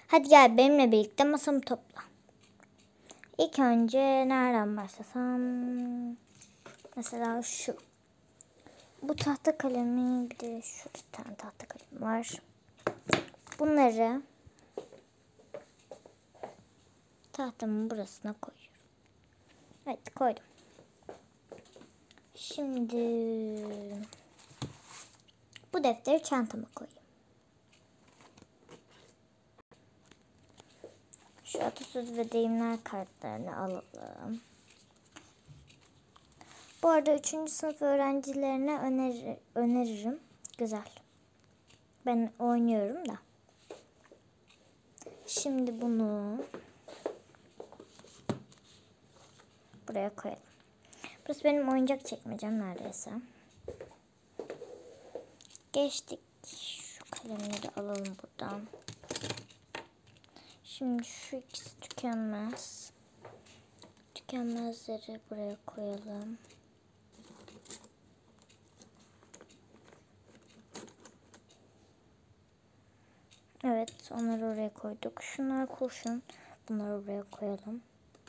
Hadi gel benimle birlikte masamı topla. İlk önce nereden başlasam? Mesela şu. Bu tahta kalemi, bir de şu bir tane tahta kalem var. Bunları tahtamın burasına koyuyorum. Evet, koydum. Şimdi bu defteri çantama koyayım. Şu atasöz ve deyimler kartlarını alalım. Bu arada 3. sınıf öğrencilerine öneririm. Güzel. Ben oynuyorum da. Şimdi bunu buraya koyalım. Burası benim oyuncak çekmecem neredeyse. Geçtik. Şu kalemleri alalım buradan. Şimdi şu ikisi tükenmez. Tükenmezleri buraya koyalım. Evet, onları oraya koyduk. Şunlar kurşun. Bunları oraya koyalım.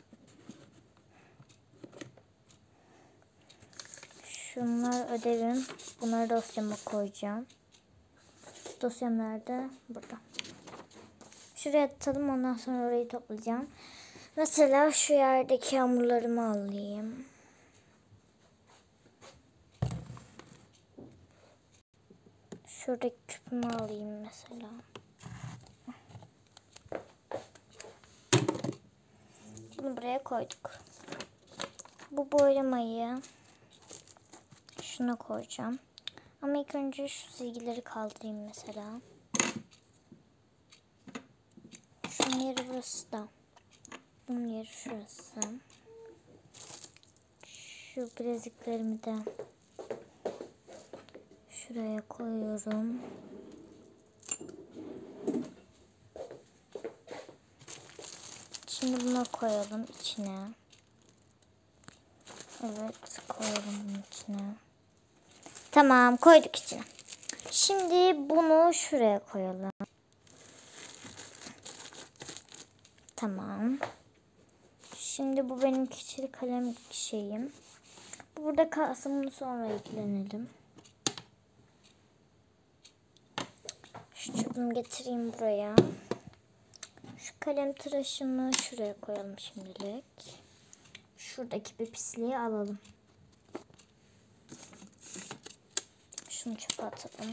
Şunlar ödevim. Bunları dosyama koyacağım. Dosyam nerede? Burada. Şuraya atalım, ondan sonra orayı toplayacağım. Mesela şu yerdeki hamurlarımı alayım. Şuradaki küpümü alayım mesela. Bunu buraya koyduk. Bu boyamayı şuna koyacağım. Ama ilk önce şu silgileri kaldırayım mesela. Şunun yeri burası da. Bunun yeri şurası. Şu bileziklerimi de şuraya koyuyorum. Şimdi bunu koyalım içine. Evet, koyalım bunun içine. Tamam, koyduk içine. Şimdi bunu şuraya koyalım. Tamam. Şimdi bu benim keçeli kalem şeyim. Bu burada kalsın, bunu sonra ilgilenelim. Şu çubuğumu getireyim buraya. Şu kalem tıraşımı şuraya koyalım şimdilik. Şuradaki bir pisliği alalım. Şunu çöpe atalım.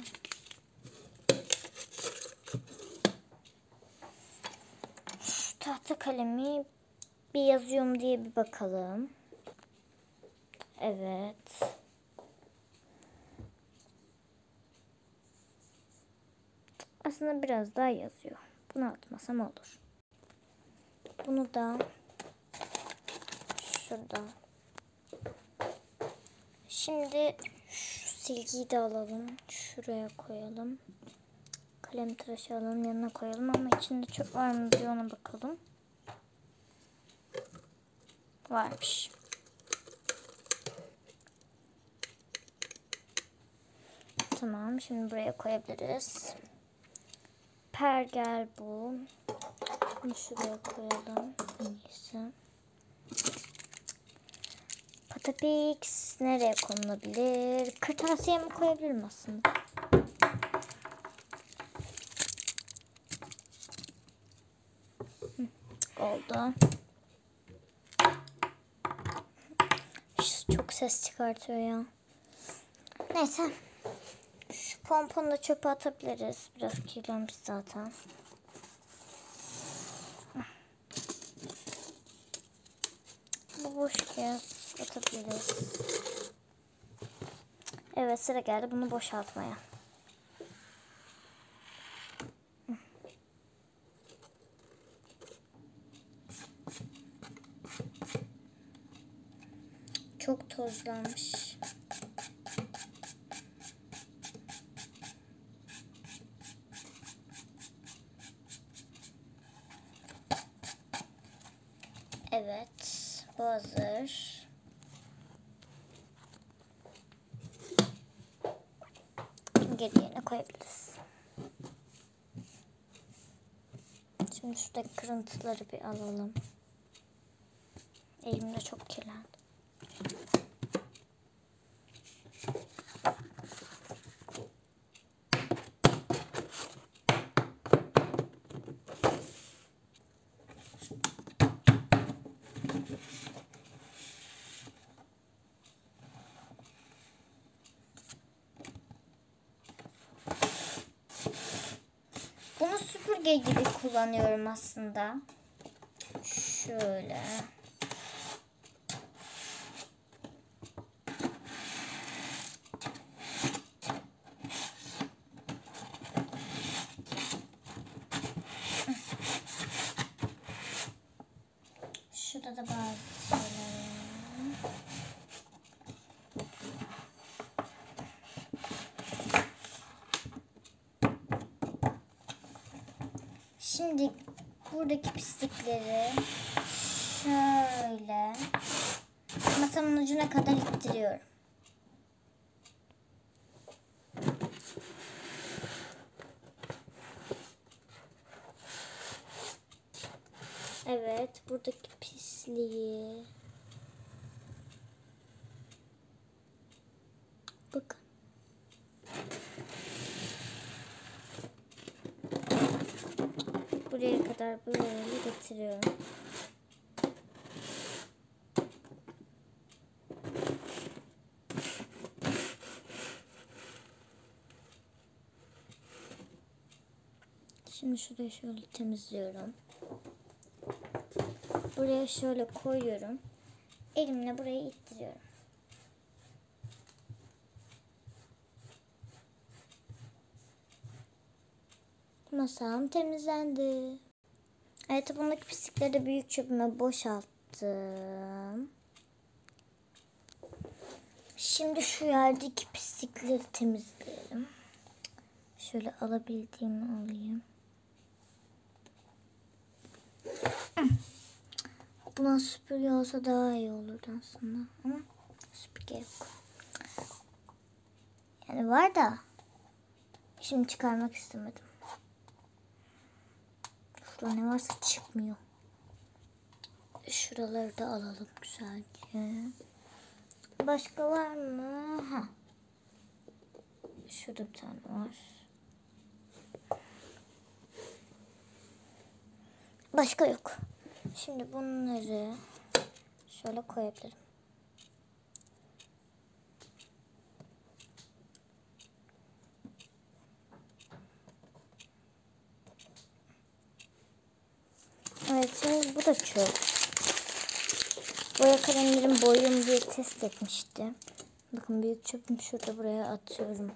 Şu tahta kalemi bir yazıyorum diye bir bakalım. Evet. Aslında biraz daha yazıyor. Bunu atmasam olur. Bunu da şurada. Şimdi şu silgiyi de alalım. Şuraya koyalım. Kalem tıraşı alalım, yanına koyalım ama içinde çöp var mı diye ona bakalım. Varmış. Tamam, şimdi buraya koyabiliriz. Pergel bu. Bunu şuraya koyalım. Neyse. Patapix nereye konulabilir? Kırtasiye mi koyabilirim aslında? Oldu. Çok ses çıkartıyor ya. Neyse. Şu pomponu da çöpe atabiliriz. Biraz kirlenmiş zaten. Bu boş kağıt atabiliriz. Evet, sıra geldi bunu boşaltmaya. Çok tozlanmış. Evet, bu hazır. Geri yerine koyabiliriz. Şimdi şuradaki kırıntıları bir alalım. Elimde çok kirlendi. Bunu süpürge gibi kullanıyorum aslında. Şöyle. Şurada da bazı şeyler var. Şimdi buradaki pislikleri şöyle masamın ucuna kadar ittiriyorum. Evet, buradaki pisliği. Bakın. Buraya kadar böyle getiriyorum. Şimdi şurayı şöyle temizliyorum. Buraya şöyle koyuyorum. Elimle burayı ittiriyorum. Masam temizlendi. Evet, bundaki pislikleri de büyük çöpüme boşalttım. Şimdi şu yerdeki pislikleri temizleyelim. Şöyle alabildiğimi alayım. Buna süpürge olsa daha iyi olurdu aslında. Ama süpürge yok. Yani var da şimdi çıkarmak istemedim. Şurada ne varsa çıkmıyor. Şuraları da alalım güzelce. Başka var mı? Ha. Şurada bir tane var. Başka yok. Şimdi bunları şöyle koyabilirim. Evet, şimdi bu da çöp. Boya kalemlerin boyum diye test etmişti. Bakın büyük çöpüm şurada, buraya atıyorum.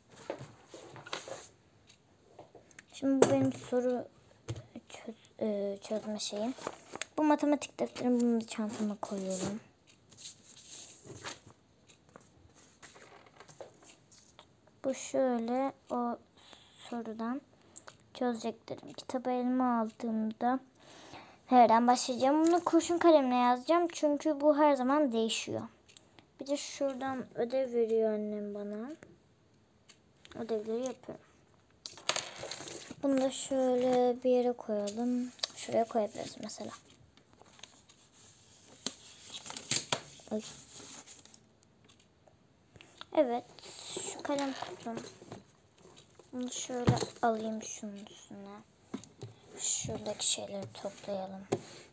Şimdi bu benim soru çözme şeyim. Bu matematik defterim, bunu da çantama koyuyorum. Bu şöyle o sorudan çözeceklerim. Kitabı elime aldığımda nereden başlayacağım? Bunu kurşun kalemle yazacağım. Çünkü bu her zaman değişiyor. Bir de şuradan ödev veriyor annem bana. Ödevleri yapıyorum. Bunu da şöyle bir yere koyalım. Şuraya koyabiliriz mesela. Ay. Evet. Şu kalem kutum. Bunu şöyle alayım şunun üstüne. Şuradaki şeyleri toplayalım.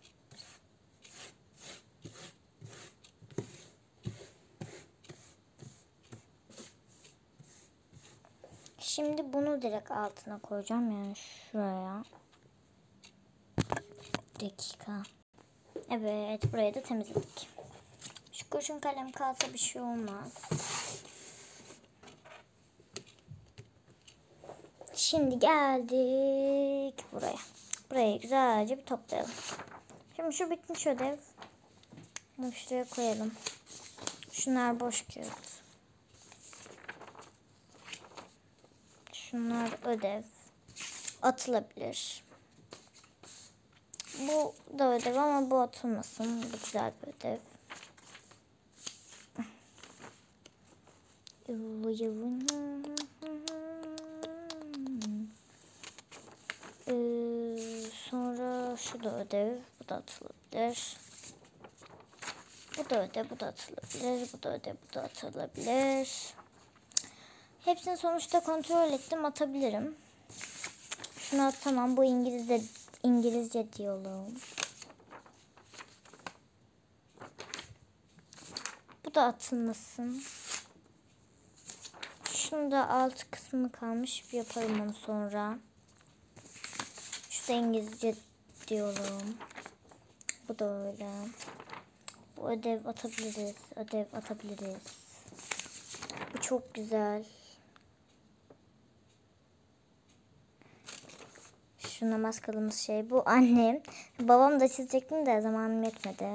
Şimdi bunu direkt altına koyacağım, yani şuraya. Dakika. Evet, burayı da temizledik. Şu kurşun kalem kalsa bir şey olmaz. Şimdi geldik buraya. Burayı güzelce bir toplayalım. Şimdi şu bitmiş ödev. Bunu şuraya koyalım. Şunlar boş kağıt. Şunlar ödev. Atılabilir. Bu da ödev ama bu atılmasın. Bu güzel bir ödev. şu da ödev. Bu da atılabilir. Bu da ödev. Bu da atılabilir. Bu da ödev. Bu da atılabilir. Hepsini sonuçta kontrol ettim. Atabilirim. Şunu atamam. Bu İngilizce diyaloğum. Bu da atılmasın. Şunu da alt kısmı kalmış. Bir yaparım onu sonra. Şu da İngilizce diyaloğum. Bu da öyle. Bu ödev atabiliriz. Ödev atabiliriz. Bu çok güzel. Şu namaz kılımız şey. Bu annem. Babam da çizecektim de zamanım yetmedi.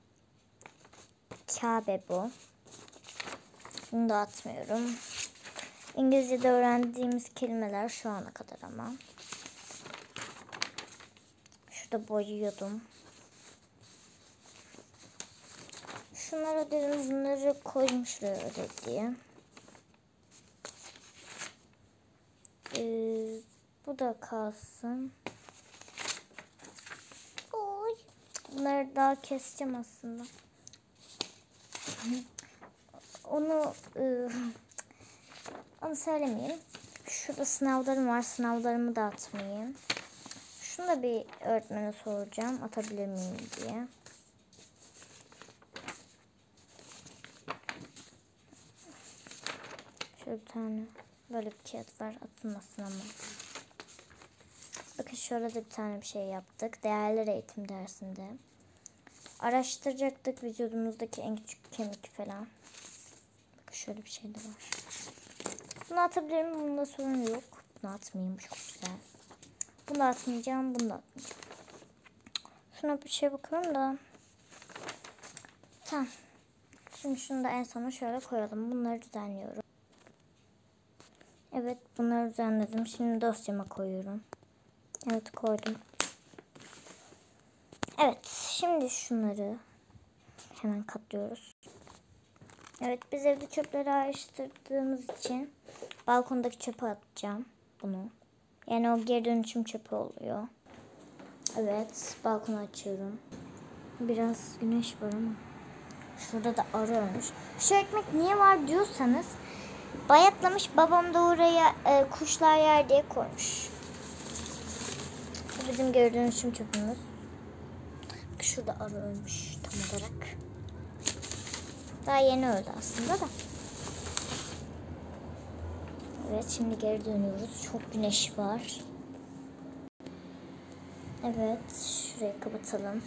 Kabe bu. Bunu da atmıyorum. İngilizce'de öğrendiğimiz kelimeler şu ana kadar ama. Şurada boyuyordum. Şunlar ödevim. Bunları koydum şuraya ödev diye. Bu da kalsın. Oy. Bunları daha keseceğim aslında. Onu söylemeyeyim. Şurada sınavlarım var. Sınavlarımı da atmayayım. Şunu da bir öğretmene soracağım. Atabilir miyim diye. Şöyle bir tane böyle bir kağıt var. Atılmasın ama. Bakın şöyle de bir tane bir şey yaptık. Değerler eğitim dersinde. Araştıracaktık vücudumuzdaki en küçük kemik falan. Bakın şöyle bir şey de var. Bunu atabilirim. Bunda sorun yok. Bunu atmayayım. Bu çok güzel. Bunu da atmayacağım. Bunu da atmayacağım. Şuna bir şey bakıyorum da. Tamam. Şimdi şunu da en sona şöyle koyalım. Bunları düzenliyorum. Evet, bunları düzenledim. Şimdi dosyama koyuyorum. Evet, koydum. Evet, şimdi şunları hemen katlıyoruz. Evet, biz evde çöpleri ayrıştırdığımız için balkondaki çöpe atacağım bunu. Yani o geri dönüşüm çöpü oluyor. Evet, balkonu açıyorum. Biraz güneş var ama. Şurada da arı ölmüş. Şu ekmek niye var diyorsanız bayatlamış, babam da oraya kuşlar yer diye koymuş. Bu bizim geri dönüşüm çöpümüz. Şurada arı ölmüş tam olarak. Daha yeni öldü aslında da. Evet, şimdi geri dönüyoruz. Çok güneş var. Evet, şurayı kapatalım.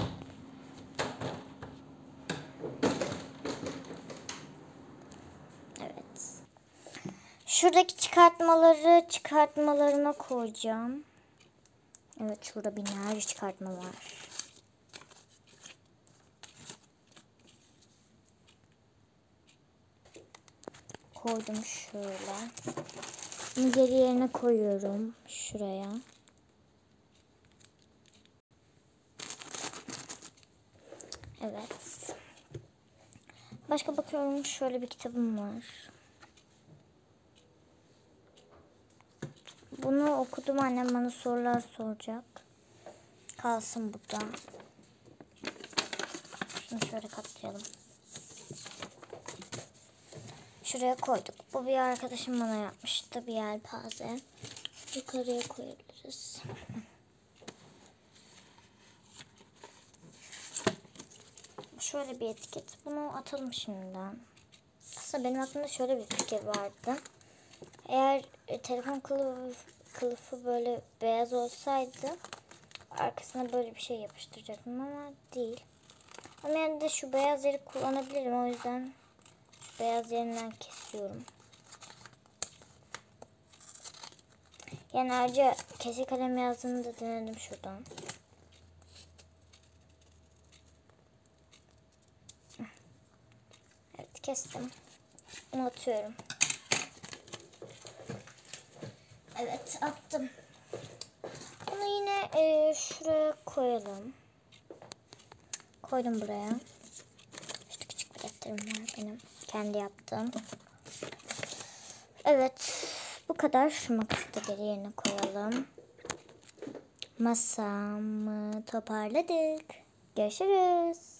Evet. Şuradaki çıkartmalarıma koyacağım. Evet, şurada binlerce çıkartma var. Koydum şöyle. Bunu geri yerine koyuyorum. Şuraya. Evet. Başka bakıyorum, şöyle bir kitabım var. Bunu okudum, annem bana sorular soracak. Kalsın burada. Şunu şöyle katlayalım. Şuraya koyduk. Bu bir arkadaşım bana yapmıştı. Bir yelpaze. Yukarıya koyabiliriz. Şöyle bir etiket. Bunu atalım şimdiden. Aslında benim aklımda şöyle bir fikir vardı. Eğer telefon kılıfı böyle beyaz olsaydı arkasına böyle bir şey yapıştıracaktım ama değil. Ama yani de şu beyaz yeri kullanabilirim. O yüzden şu beyaz yerinden kesiyorum. Yani ayrıca kesik kalem yazdığını da denedim şuradan. Evet, kestim. Bunu atıyorum. Evet, attım. Bunu yine şuraya koyalım. Koydum buraya. İşte küçük bir defterim var benim. Kendi yaptığım. Evet. Bu kadar. Şu makası da geri yerine koyalım. Masamı toparladık. Görüşürüz.